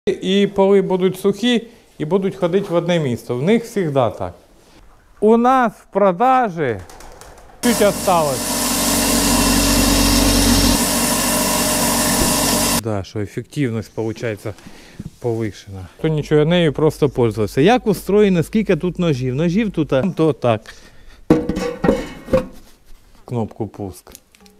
І поли будуть сухі і будуть ходити в одне місце. В них завжди так. У нас в продажі чуть осталось. Да, що ефективність виходить повищена. То нічого, я нею просто пользувався. Як устроєно, скільки тут ножів? Ножів тут, то так. Кнопку пуск.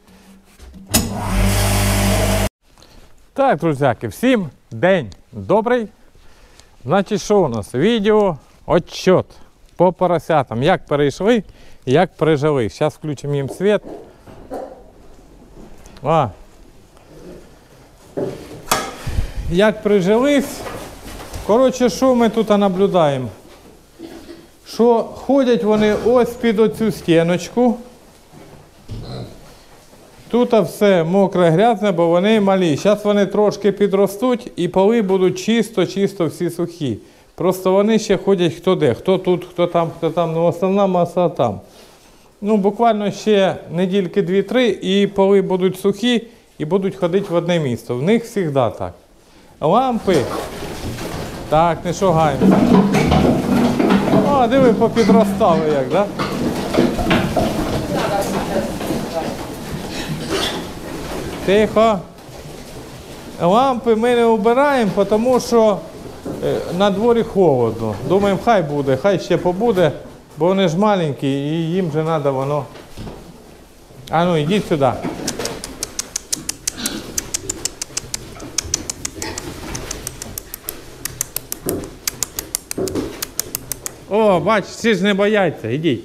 Так, друзяки, всім день добрий. Значить, що у нас? Відео, отчет по поросятам. Як перейшли, як пережили. Зараз включимо їм світ. Як прижились. Коротше, що ми тут наблюдаємо? Що ходять вони ось під оцю стіночку. Тут все мокре, грязне, бо вони малі. Зараз вони трошки підростуть і поли будуть чисто всі сухі. Просто вони ще ходять хто де. Хто тут, хто там. Ну, основна маса там. Ну, буквально ще недільки 2-3 і поли будуть сухі і будуть ходити в одне місце. В них завжди так. Лампи. Так, не шугаємося. О, диви, попідростали як, да? Тихо. Лампи ми не обираємо, тому що на дворі холодно. Думаємо, хай буде, хай ще побуде, бо вони ж маленькі і їм же треба воно. А ну, йдіть сюди. О, бач, всі ж не бояться, йдіть.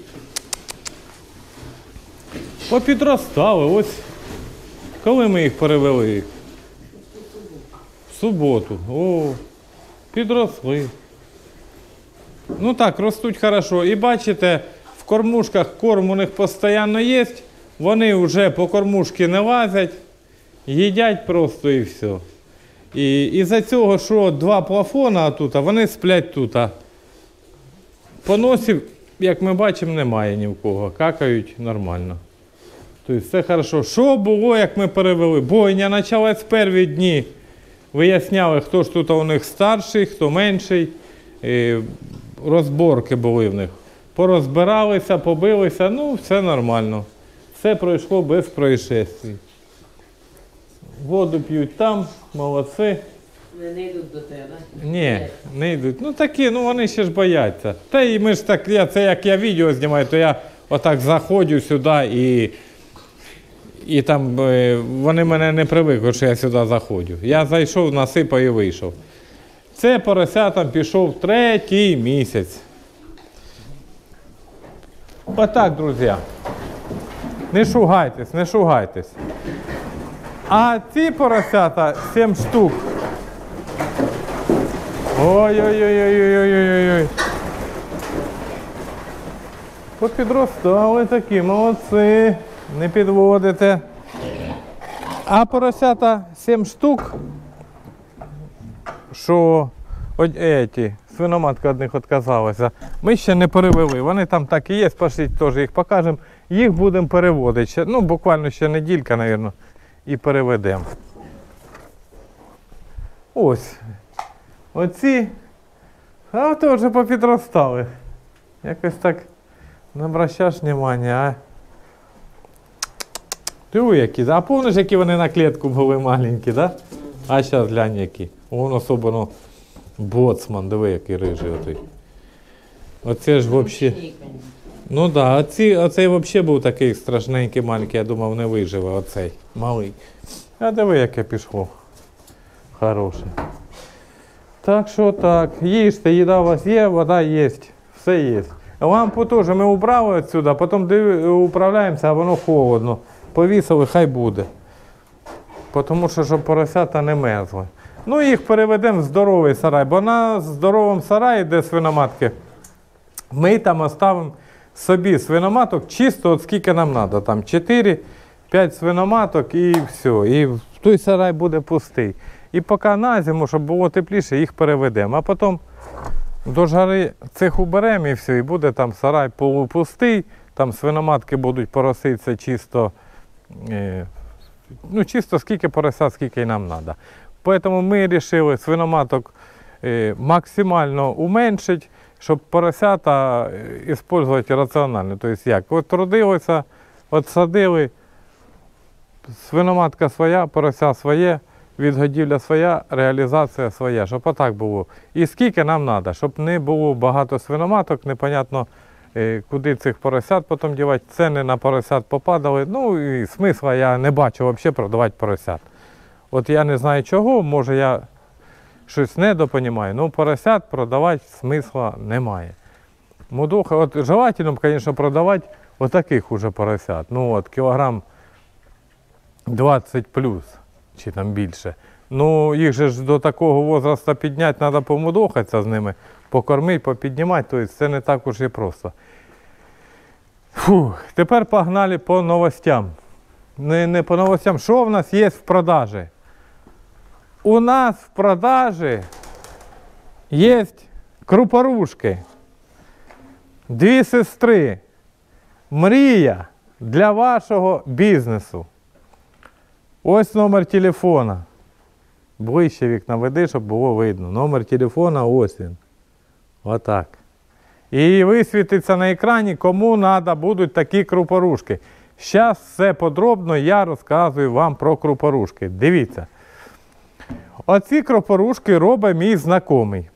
Попідростали, ось. Коли ми їх перевели? В суботу. О, підросли. Ну так, ростуть хорошо. І бачите, в кормушках корм у них постійно є. Вони вже по кормушці не лазять, їдять просто і все. І із-за цього, що два плафона тут, вони сплять тут. Поносів, як ми бачимо, немає ні в кого. Какають нормально. Тобто все хорошо. Що було, як ми перевели? Бойня почалась перші дні. Виясняли, хто ж тут у них старший, хто менший. Розборки були в них. Порозбиралися, побилися, ну все нормально. Все пройшло без происшествий. Воду п'ють там, молодці. Не йдуть до тебе, так? Ні, не йдуть. Ну такі, ну вони ще ж бояться. Та і ми ж так, це як я відео знімаю, то я отак заходжу сюди і там вони мене не привикли, що я сюди заходжу. Я зайшов, насипав і вийшов. Це поросятам пішов 3-й місяць. Отак, друзі. Не шугайтесь, не шугайтесь. А ці поросята 7 штук. Ой-ой-ой-ой-ой-ой-ой-ой. Попідростали такі, молодці. Не підводите. А поросята 7 штук, що свиноматка від них відказалася, ми ще не перевели. Вони там так і є, пошліть теж їх покажемо. Їх будемо переводити. Ну, буквально ще неділька, мабуть, і переведемо. Ось. Оці. А то вже попідростали. Якось так не обращаєш внимання, а? Диви які, а помниш, які вони на клітку були маленькі, да? А зараз глянь які. Вон особливо боцман, диви який рижий отий. Оце ж взагалі. Ну так, да, оцей взагалі був такий страшненький маленький, я думав не виживе оцей малий. А диви яке пішло. Хороше. Так що так, їжте, їда у вас є, вода є, все є. Лампу теж ми убрали відсюди, потім управляємося, а воно холодно. Повісили, хай буде. Тому що, щоб поросята не мерзли. Ну, їх переведемо в здоровий сарай, бо на здоровому сараї, де свиноматки, ми там оставимо собі свиноматок чисто от скільки нам треба. Там 4-5 свиноматок і все. І той сарай буде пустий. І поки на зиму, щоб було тепліше, їх переведемо. А потім до жари цих уберемо і все. І буде там сарай полупустий, там свиноматки будуть пороситися чисто, ну, чисто скільки поросят, скільки й нам треба. Тому ми вирішили свиноматок максимально уменшити, щоб поросята використовувати раціонально. Тобто як? От родилося, от садили, свиноматка своя, порося своє, відгодівля своя, реалізація своя, щоб отак було. І скільки нам треба, щоб не було багато свиноматок, непонятно, куди цих поросят потім дівати, ціни на поросят попадали. Ну і смисла я не бачу взагалі продавати поросят. От я не знаю чого, може я щось недопонімаю, але поросят продавати смисла немає. Мудуха, от желательно, звісно, продавати отаких уже поросят. Ну от кілограм 20 плюс, чи там більше. Ну їх же ж до такого возрасту підняти, треба помудохатися з ними, покормити, попіднімати, тобто це не так уж і просто. Фух, тепер погнали по новостям. Не по новостям, що в нас є в продажі? У нас в продажі є крупорушки. Дві сестри. Мрія для вашого бізнесу. Ось номер телефона. Ближче вікна веди, щоб було видно. Номер телефона ось він. Отак. І висвітиться на екрані, кому треба будуть такі крупорушки. Зараз все подробно я розказую вам про крупорушки. Дивіться. Оці крупорушки робить мій знайомий.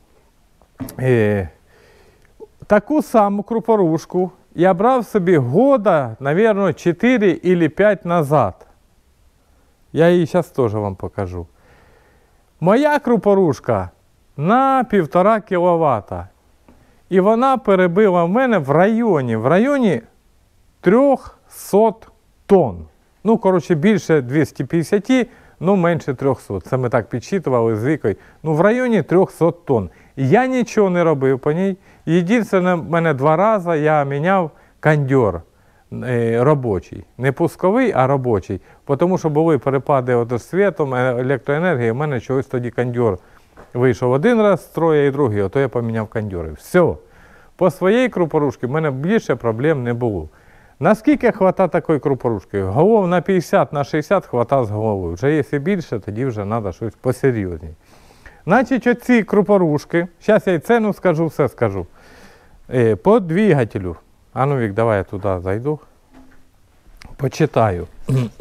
Таку саму крупорушку я брав собі года, мабуть, 4 або 5 назад. Я її зараз теж вам покажу. Моя крупорушка на 1,5 кВт. І вона перебила в мене в районі 300 тонн. Ну, коротше, більше 250, ну, менше 300. Це ми так підсчитували з Вікою. Ну, в районі 300 тонн. Я нічого не робив по ній. Єдине, в мене 2 рази я міняв кондьор робочий. Не пусковий, а робочий. Тому що були перепади з світом, електроенергії, в мене чогось тоді кондьор вийшов один раз з строя і другий, ото я поміняв кондьори. Все. По своїй крупорушці в мене більше проблем не було. Наскільки хвата такої крупорушки? Голов на 50, на 60 хвата з головою. Вже якщо більше, тоді вже треба щось посерйозніше. Значить, оці крупорушки, зараз я і ціну скажу, все скажу. По двигателю. А ну, Вік, давай я туди зайду. Почитаю.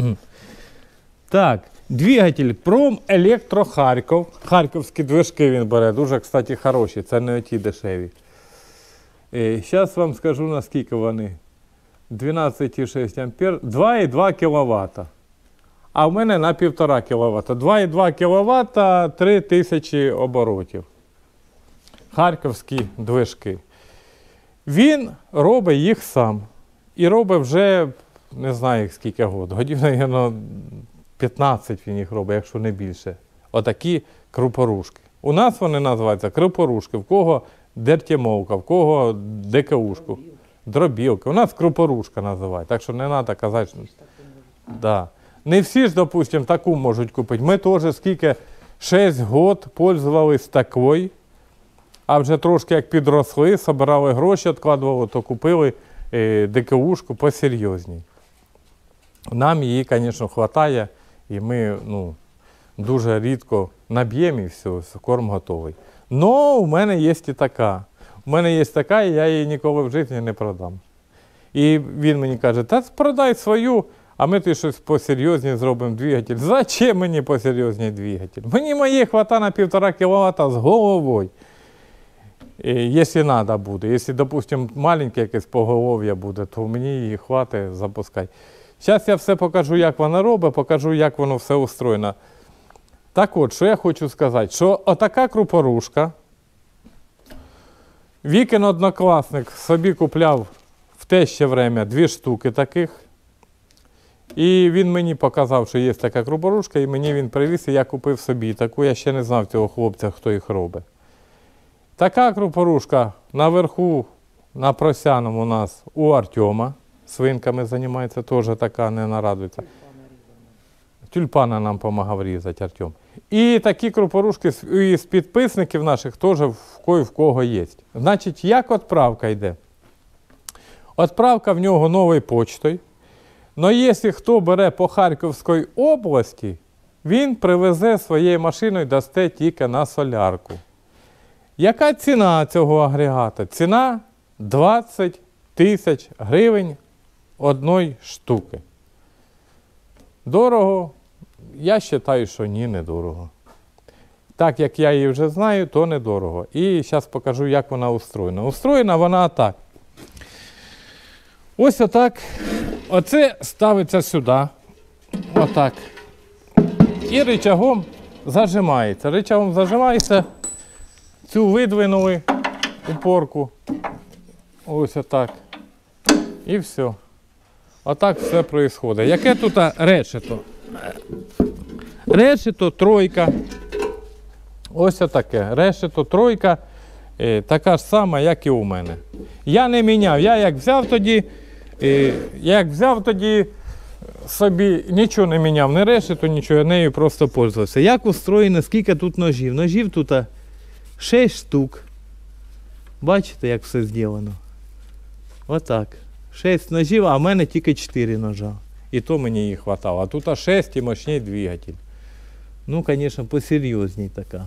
Так, двигатель Промелектро Харків. Харківські движки він бере, дуже, кстати, хороші, це не оті дешеві. Зараз вам скажу, наскільки вони. 12,6 ампер, 2,2 кВт. А в мене на 1,5 кВт. 2,2 кВт, 3000 оборотів. Харківські движки. Він робить їх сам. І робить вже, не знаю скільки років. Годів, мабуть, 15 він їх робить, якщо не більше. Отакі крупорушки. У нас вони називаються крупорушки. В кого дертімовка, в кого ДКУшку. Дробілка. У нас крупорушка називають. Так що не треба казати, що... Да. Не всі ж, допустимо, таку можуть купити. Ми теж скільки 6 років пользувались такою, а вже трошки як підросли, збирали гроші, відкладували, то купили ДКУшку посерйозній. Нам її, звісно, вистачає, і ми дуже рідко наб'ємо і все, корм готовий. Но у мене є і така. У мене є така, і я її ніколи в житті не продам. І він мені каже, та продай свою, а ми тобі щось посерйозніше зробимо двигатель. Зачем мені посерйозній двигатель? Мені моє хвата на 1,5 кВт з головою. Якщо треба буде. Якщо, допустимо, маленьке якесь поголов'я буде, то мені її хватить запускати. Зараз я все покажу, як вона робить, покажу, як воно все устроєно. Так от, що я хочу сказати, що отака крупорушка, Вікин однокласник собі купляв в те ще время 2 штуки таких. І він мені показав, що є така крупорушка, і мені він привіз, і я купив собі таку. Я ще не знав цього хлопця, хто їх робить. Така крупорушка наверху, на Просяному у нас у Артема. Свинками займається, теж така, не нарадується. Тюльпана нам допомагав різати Артем. І такі крупорушки з підписників наших теж в кого є. Значить, як відправка йде? Відправка в нього новою почтою. Но якщо хто бере по Харківській області, він привезе своєю машиною, дасте тільки на солярку. Яка ціна цього агрегата? Ціна 20 тисяч гривень одної штуки. Дорого? Я вважаю, що ні, недорого. Так як я її вже знаю, то недорого. І зараз покажу, як вона устроєна. Устроєна вона так. Ось отак. Оце ставиться сюди. Отак. І рычагом зажимається. Рычагом зажимається. Цю видвинули упорку. Ось отак. І все. Отак все відбувається. Яке тут решето? Решето тройка. Ось отаке. Решето тройка. Така ж сама, як і у мене. Я не міняв. Я як взяв тоді собі нічого не міняв, не решето, нічого, я нею просто пользувався. Як устроєно, скільки тут ножів? Ножів тут 6 штук. Бачите, як все зроблено? Отак. 6 ножів, а в мене тільки 4 ножа. І то мені їх вистачало. А тут 6 і мощний двигатель. Ну, звісно, посерйозній така.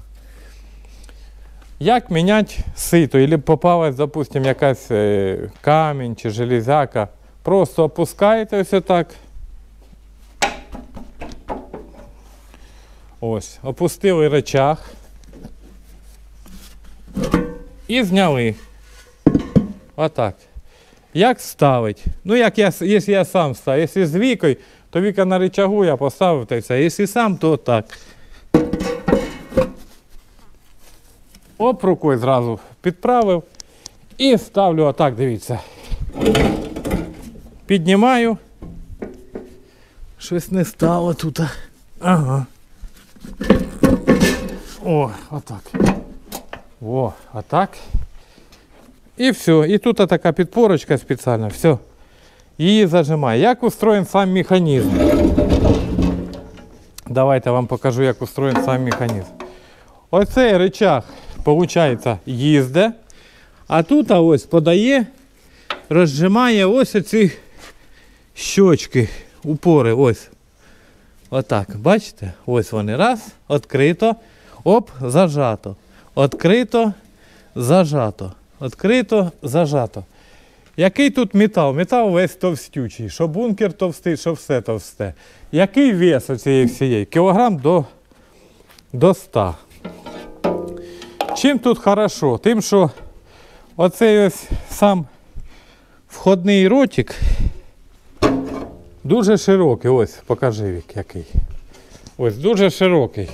Як міняти сито? Або попалась, допустим, якась камінь чи железяка. Просто опускаєте ось так. Ось, опустили рычаг. І зняли. Отак. Як ставить? Ну, якщо я сам ставлю. Якщо з Вікою, то Віка на рычагу я поставив та й все. Якщо сам, то так. Оп, рукою зразу підправив. І ставлю отак, дивіться. Піднімаю. Щось не стало тут. Ага. О, отак. О, отак. І все. І тут така підпорочка спеціальна. Все. Її зажимаю. Як устроєн сам механізм? Давайте я вам покажу, як устроєн сам механізм. Оцей рычаг, виходить, їздить. А тут ось подає, розжимає ось оці щочки, упори. Ось. Отак. Бачите? Ось вони. Раз. Відкрито. Оп, зажато. Відкрито, зажато. Відкрито, зажато. Який тут метал? Метал весь товстючий. Що бункер товстий, що все товсте. Який вес оцієї всієї? Кілограм до 100. Чим тут хорошо? Тим, що оцей ось сам входний ротик дуже широкий. Ось, покажи, Вік, який. Ось, дуже широкий.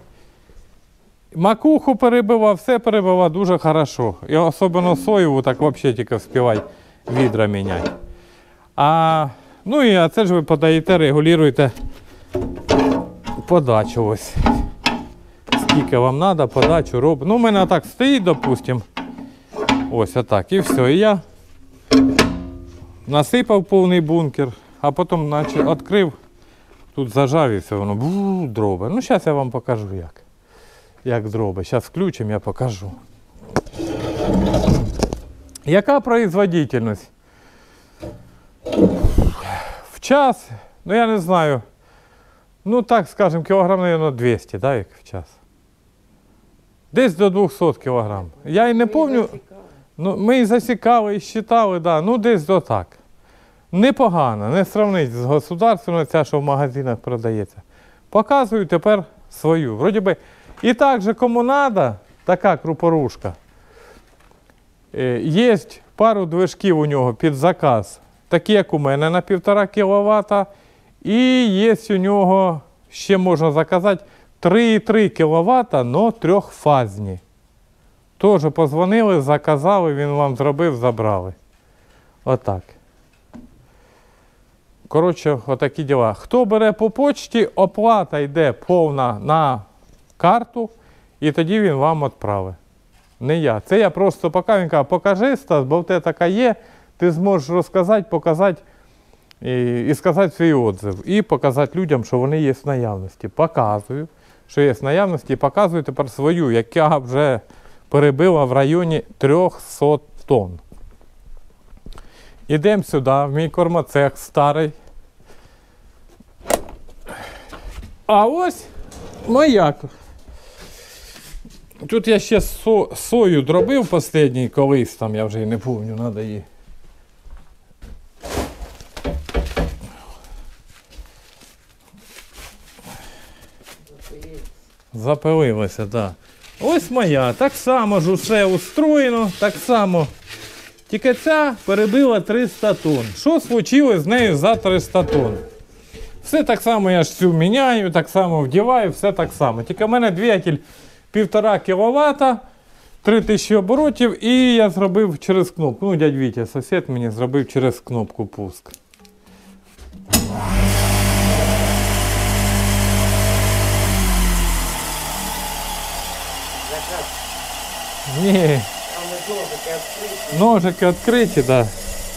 Макуху перебивав, все перебивав дуже хорошо. І особливо соєву так взагалі тільки вспівай відра міняти. Ну і це ж ви подаєте, регулюєте подачу ось. Скільки вам треба, подачу робити. Ну, у мене так стоїть, допустим. Ось отак. І все. І я насипав повний бункер, а потім відкрив, тут зажав і все, воно дробить. Ну, зараз я вам покажу як. Як дробить. Зараз включимо, я покажу. Яка производительність? В час, ну я не знаю, ну так скажем, кілограм, мабуть, 200, да, як в час? Десь до 200 кілограм. Я і не пам'ятаю, ну, ми і засікали, і считали, да, ну десь до так. Непогано, не сравнить з государственною, ця, що в магазинах продається. Показую тепер свою. Вроді би, і так же, кому треба, така крупорушка. Є пару движків у нього під заказ, такі як у мене на 1,5 кВт. І є у нього, ще можна заказати, 3,3 кВт, але трьохфазні. Теж позвонили, заказали, він вам зробив, забрали. Отак. Коротше, отакі діла. Хто бере по почті, оплата йде повна на карту, і тоді він вам відправить. Не я. Це я просто поки він каже, покажи, Стас, бо в тебе така є, ти зможеш розказати, показати і сказати свій відзив. І показати людям, що вони є в наявності. Показую, що є в наявності, і показую тепер свою, яка вже перебила в районі 300 тонн. Ідемо сюди, в мій кормоцех старий. А ось Маяк. Тут я ще сою дробив останній колись, там я вже і не пам'ятаю, треба її. Запилилося, так. Да. Ось моя, так само ж усе устроєно, так само. Тільки ця перебила 300 тонн. Що случилось з нею за 300 тонн? Все так само я ж цю міняю, так само вдіваю, все так само. Тільки в мене двигатель 1,5 кВт, 3000 оборотів і я зробив через кнопку. Ну, дядь Вітя, сусід мені зробив через кнопку пуск. Ні. Ножики відкриті, так. Да.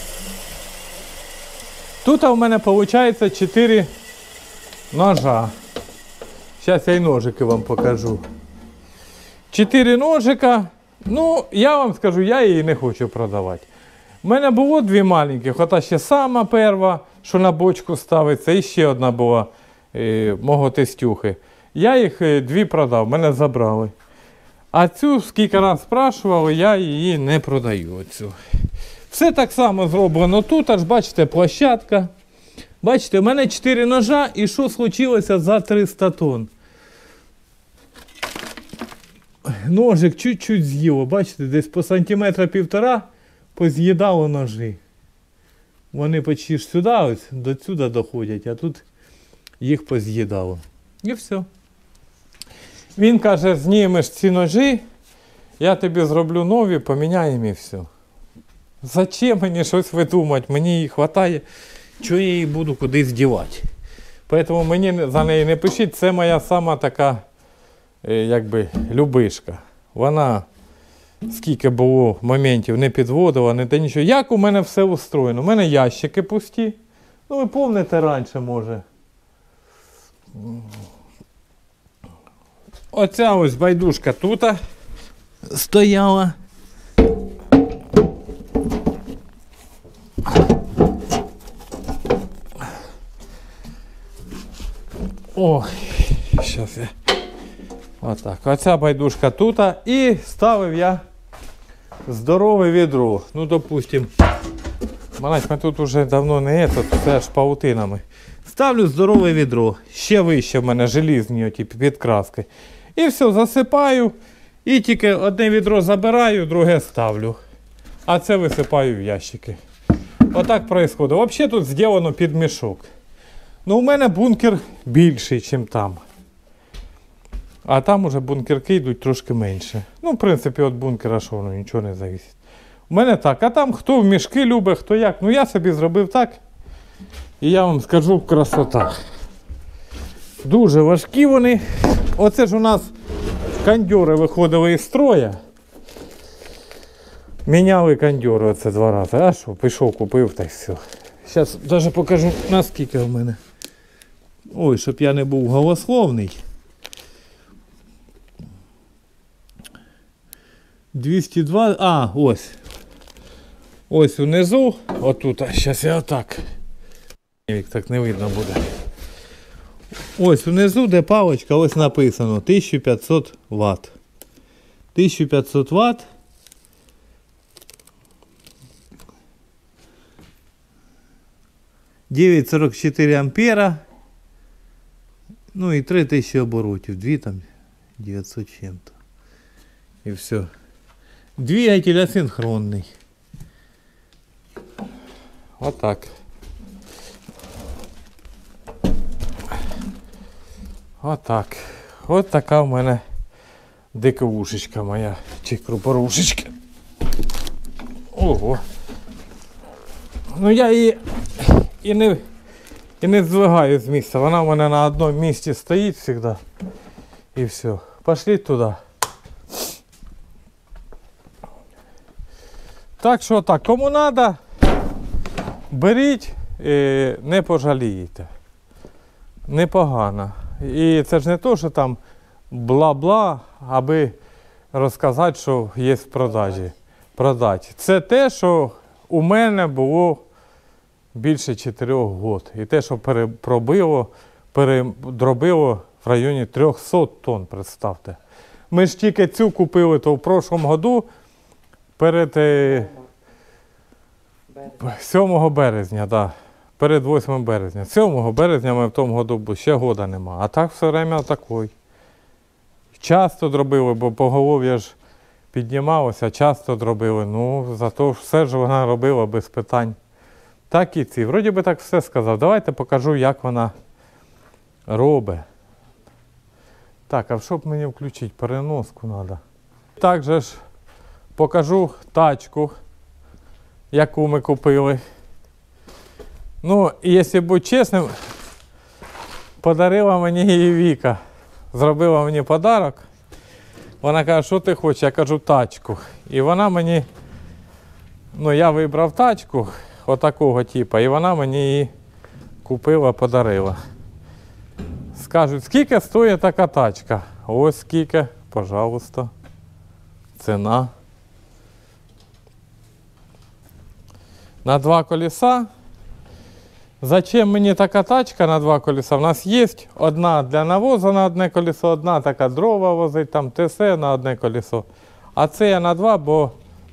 Тут у мене виходить 4 ножа. Зараз я і ножики вам покажу. 4 ножика. Ну, я вам скажу, я її не хочу продавати. У мене було 2 маленьких. Ота ще сама перша, що на бочку ставиться. І ще одна була мого тестюхи. Я їх 2 продав, мене забрали. А цю, скільки раз спрашували, я її не продаю. Оцю. Все так само зроблено тут, аж бачите, площадка. Бачите, у мене 4 ножа і що случилося за 300 тонн. Ножик чуть-чуть з'їло, бачите, десь по сантиметра 1,5 поз'їдало ножі. Вони почти ж сюди, ось, до сюди доходять, а тут їх поз'їдало. І все. Він каже, знімеш ці ножі, я тобі зроблю нові, поміняємо і все. Зачем мені щось видумати? Мені її вистачає, що я її буду кудись дівати. Тому мені за неї не пишіть, це моя сама така, якби, любишка. Вона, скільки було моментів, не підводила, не те нічого. Як у мене все устроєно? У мене ящики пусті. Ну, ви пам'ятаєте раніше, може. Оця ось байдужка тут стояла. Ой, зараз я. Отак. Оця байдужка тут. І ставив я здорове відро. Ну, допустим, ми тут вже давно не це ж паутинами. Ставлю здорове відро. Ще вище в мене желізні оті підкраски. І все, засипаю. І тільки одне відро забираю, друге ставлю. А це висипаю в ящики. Отак відбувається. Взагалі тут зроблено під мішок. Ну, у мене бункер більший, ніж там. А там уже бункерки йдуть трошки менше. Ну, в принципі, від бункера що воно, нічого не залежить. У мене так. А там хто в мішки любить, хто як. Ну, я собі зробив так. І я вам скажу, красота. Дуже важкі вони. Оце ж у нас кондьори виходили із строя. Міняли кондьори оце 2 рази. А що, пішов, купив та й все. Зараз навіть покажу, наскільки в мене. Ой, щоб я не був голословний. 202, а, ось. Ось внизу, отут, зараз я отак. Так не видно буде. Ось внизу, де паличка, ось написано 1500 Вт. 1500 Вт. «9,44 ампера. Ну і 3000 оборотів. 2 там 900 чим-то. І все. Двигатель асинхронний. Отак. Отак. От така в мене диковушечка моя. Чи крупорушечка. Ого. Ну я її і не здвигаю з місця. Вона в мене на одному місці стоїть завжди. І все. Пошли туди. Так що так, кому треба, беріть, не пожалієте. Непогано. І це ж не то, що там бла-бла, аби розказати, що є в продажі. Продати. Це те, що у мене було більше 4 років. І те, що передробило в районі 300 тонн, представте. Ми ж тільки цю купили, то в прошлому году перед 7 березня, да. Перед 8 березня. 7 березня ми в тому году, бо ще года нема. А так все время такий. Часто дробили, бо поголов'я ж піднімалося, часто дробили. Ну, зато все ж вона робила без питань. Так і ці. Вроді би так все сказав. Давайте покажу, як вона робить. Так, а щоб мені включити? Переноску треба. Також ж покажу тачку, яку ми купили. Ну, якщо бути чесним, подарила мені її Віка. Зробила мені подарок. Вона каже, що ти хочеш? Я кажу, тачку. І вона мені, ну я вибрав тачку отакого типу, і вона мені її купила, подарила. Скажуть, скільки стоїть така тачка? Ось скільки, пожалуйста. Ціна. На 2 колеса. Зачем мені така тачка на 2 колеса? У нас є одна для навозу на одне колесо, одна така дрова возить, там ТС на одне колесо. А це я на 2, бо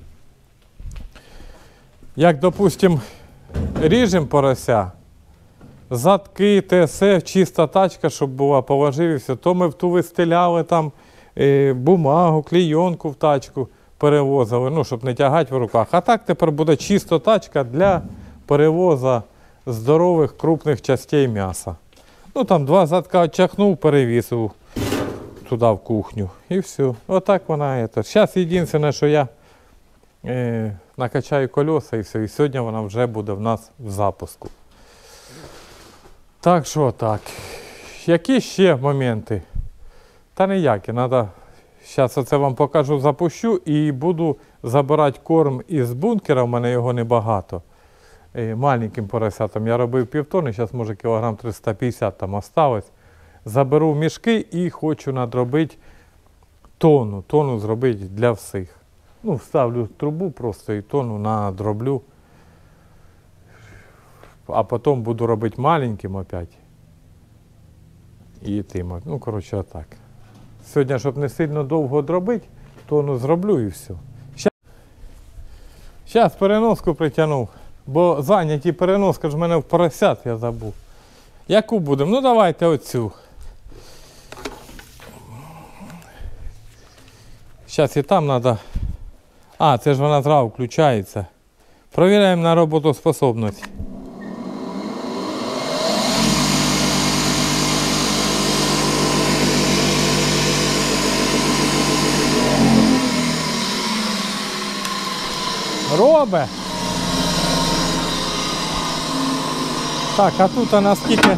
як, допустим, ріжемо порося, задки, ТС, чиста тачка, щоб була, положив і все, то ми в ту вистеляли там бумагу, клейонку в тачку перевозили, ну, щоб не тягати в руках. А так тепер буде чисто тачка для перевозу здорових крупних частей м'яса. Ну там 2 задка відчахнув, перевісив туди в кухню і все. Отак вона. Зараз єдине, що я накачаю колеса і все. І сьогодні вона вже буде в нас в запуску. Так що так. Які ще моменти? Та ніякі. Треба. Зараз оце вам покажу, запущу і буду забирати корм із бункера. У мене його небагато. Маленьким поросятам я робив півтони, зараз може кілограм 350 там осталось. Заберу мішки і хочу надробити тонну зробити для всіх. Ну, вставлю трубу просто і тонну надроблю. А потім буду робити маленьким опять. І тим. Ну, коротше, отак. Сьогодні, щоб не сильно довго дробити, тонну зроблю і все. Зараз переноску притягнув. Бо зайняті переноска ж в мене в поросят, я забув. Яку будемо? Ну давайте оцю. Зараз і там треба. А, це ж вона зразу включається. Провіряємо на роботоспособність. Робе! Так, а тут наскільки...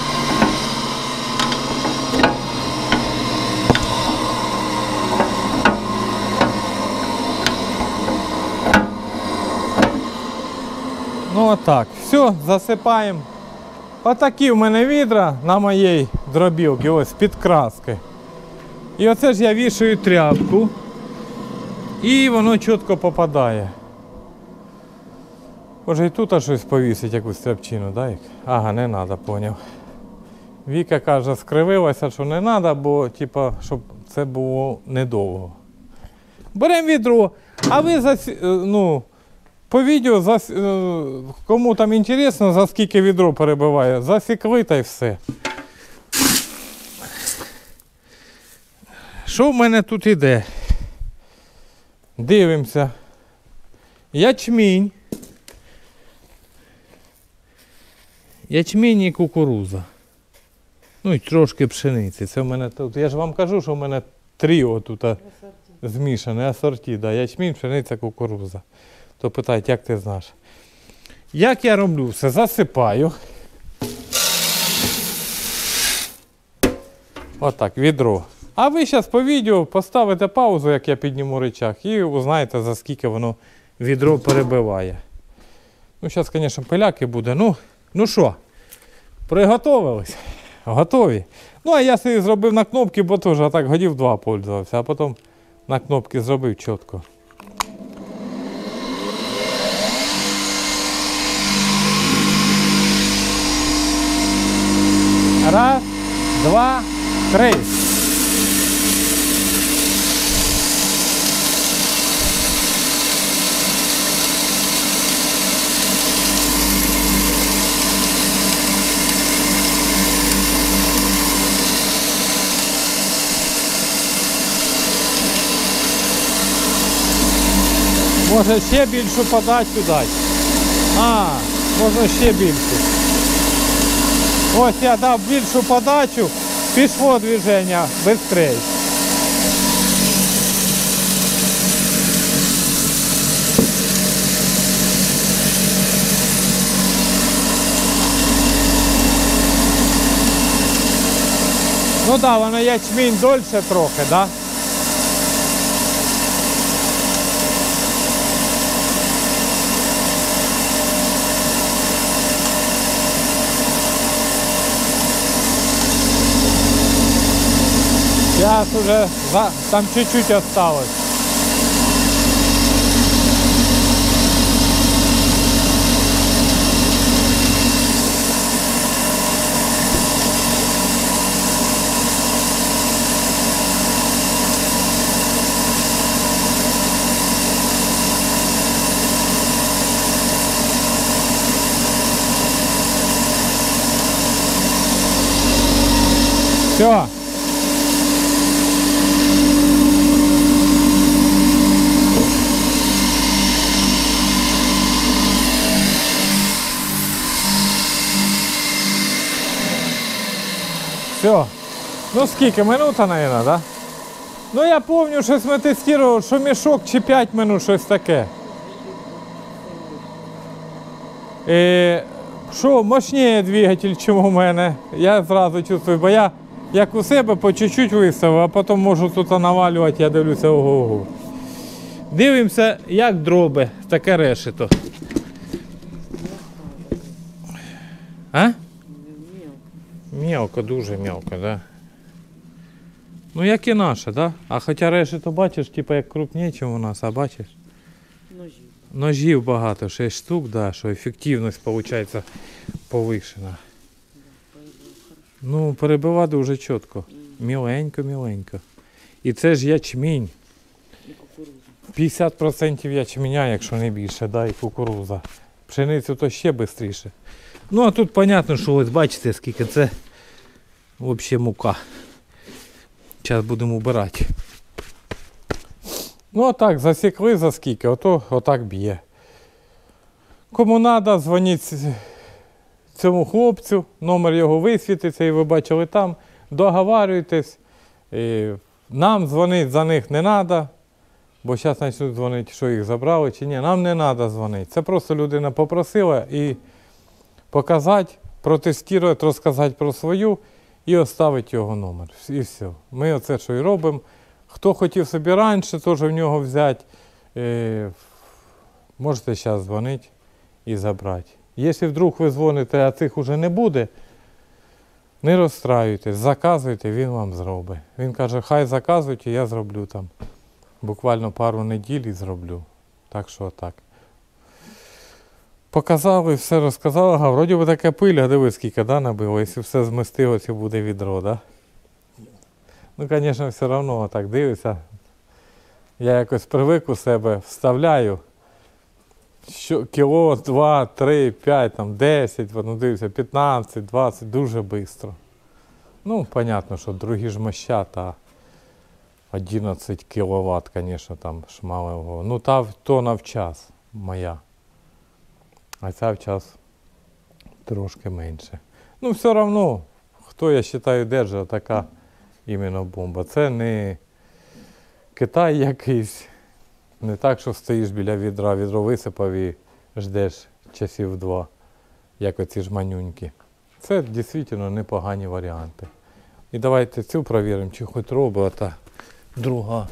Ну отак, все, засипаємо. Отакі в мене відра на моїй дробілці, ось під краски. І оце ж я вішаю тряпку. І воно чітко попадає. Може і тут щось повісить, якусь тряпчину, да? Ага, не треба, поняв. Віка каже, скривилася, що не треба, бо, типа, щоб це було недовго. Беремо відро, а ви, ну, по відео, кому там інтересно, за скільки відро перебиває, засікли та й все. Що в мене тут іде? Дивимося. Ячмінь. Ячмінь і кукуруза. Ну і трошки пшениці. Це в мене тут. Я ж вам кажу, що в мене тріо тут змішане, асорті. Да. Ячмінь, пшениця, кукуруза. То питають, як ти знаєш. Як я роблю все? Засипаю. Отак, відро. А ви зараз по відео поставите паузу, як я підніму рычаг, і узнаєте, за скільки воно відро перебиває. Ну, зараз, звісно, пиляки буде. Ну що, приготовились? Готові? Ну, а я собі зробив на кнопки, бо теж так годів 2 пользувався, а потім на кнопки зробив чітко. Раз, два, 3. Може ще більшу подачу дати. Можна ще більшу. Ось я дав більшу подачу, пішло движення швидше. Ну так, воно ячмінь дольше трохи, так? Да? Сейчас уже там чуть-чуть осталось. Все. Все. Ну скільки? Минута, мабуть, да? Ну я пам'ятаю, щось ми тестували, що мішок чи 5 минут, щось таке. Що, мощніше двигатель, чим у мене. Я зразу чувствую, бо я як у себе по чуть-чуть виставив, а потім можу тут навалювати, я дивлюся, ого-го. Дивимося, як дроби, таке решето. А? Мелко, дуже мелко, да. Ну як і наша, да? А хоча решето бачиш, типу як крупніше, ніж у нас, а бачиш? Ножів. Ножів багато, 6 штук, да, що ефективність виходить повишена. Ну, перебивати дуже чітко. Міленько. І це ж ячмінь. І кукурудза. 50% ячменя, якщо не більше, да, і кукурудза. Пшеницю то ще швидше. Ну, а тут зрозуміло, що ось бачите, скільки це взагалі мука. Зараз будемо вбирати. Ну, отак, засікли за скільки, отак б'є. Кому треба, дзвоніть цьому хлопцю, номер його висвітиться і ви бачили там. Договарюйтесь. Нам дзвонити за них не треба, бо зараз почнуть дзвонити, що їх забрали чи ні. Нам не треба дзвонити. Це просто людина попросила і показати, протестувати, розказати про свою і оставити його номер. І все. Ми оце що і робимо. Хто хотів собі раніше, теж в нього взяти, можете зараз дзвонити і забрати. Якщо вдруг ви дзвоните, а цих вже не буде, не розстраюйтесь, заказуйте, він вам зробить. Він каже, хай заказуйте, я зроблю там. Буквально пару неділь і зроблю. Так що так. Показали, все розказали. Ага, вроді би таке пиля, дивись, скільки набило. Якщо все змістило, це буде відро, да? Ну, звісно, все одно так дивишся. Я якось привик у себе, вставляю. Що, кіло, 2, 3, 5, там, 10, ну, дивишся, 15, 20, дуже швидко. Ну, зрозуміло, що другі ж мощата, 11 кВт, звісно, там шмалевого. Ну, та тонна в час моя. А ця в час трошки менше. Ну, все одно, хто, я вважаю, держить така іменно бомба. Це не Китай якийсь. Не так, що стоїш біля відра, відро висипав і ждеш часів 2, як оці ж манюньки. Це дійсно непогані варіанти. І давайте цю перевіримо, чи хоч робить, а та друга.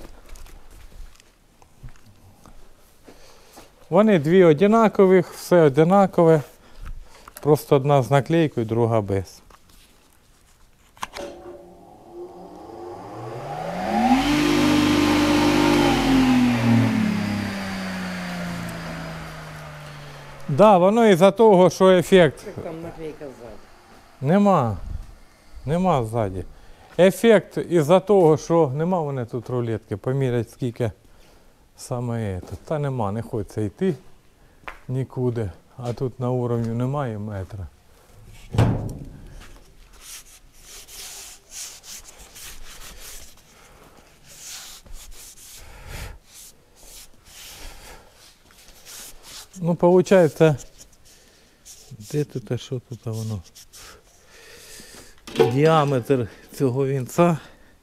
Вони дві однакових, все однакове. Просто одна з наклейкою, друга без. Да, воно із-за того, що ефект. Як там наклейка ззаді. Нема ззаді. ефект із-за того, що нема в мене тут рулетки, поміряти скільки саме це. Та нема, не хочеться йти нікуди. А тут на уровні немає метра. Ну, получается, де тут, а що тут воно? Діаметр цього вінця.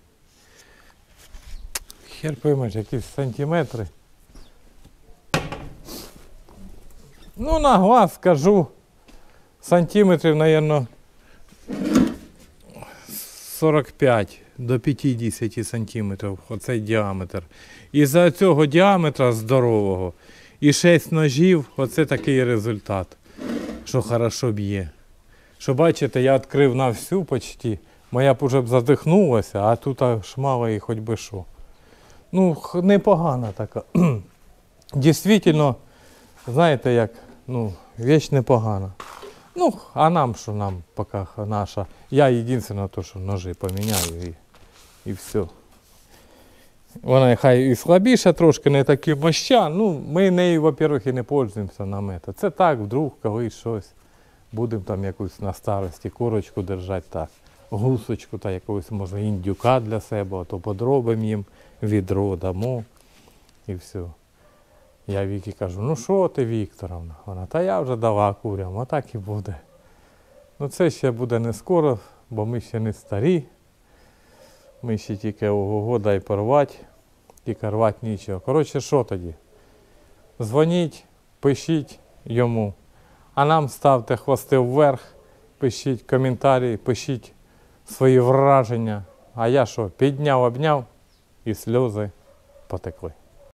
Хер поймеш, якісь сантиметри. Ну, на глаз скажу, сантиметрів, наверное, 45 до 50 сантиметрів. Оцей діаметр. І за цього діаметра здорового і 6 ножів, оце такий результат, що хорошо б'є. Що бачите, я відкрив на всю почти, моя б уже б задихнулася, а тут шмала і хоч би що. Ну, непогана така. Дійсно, знаєте як, ну, вещь непогана. Ну, а нам що, нам поки наша. Я єдине то, що ножи поміняю і все. Вона хай і слабіша трошки, не такі моща. Ну, ми нею, во-первых, і не пользуємося на мета. Це так, вдруг колись щось. Будемо там якусь на старості курочку держати так. Гусочку та якогось, може, індюка для себе, а то подробимо їм, відро дамо і все. Я Вікі кажу, ну що ти, Вікторовна? Вона, та я вже дала курям, а так і буде. Ну це ще буде не скоро, бо ми ще не старі. Ми ще тільки ого-го дай порвати, тільки рвати нічого. Коротше, що тоді? Дзвоніть, пишіть йому, а нам ставте хвости вверх, пишіть коментарі, пишіть свої враження. А я що, підняв, обняв і сльози потекли.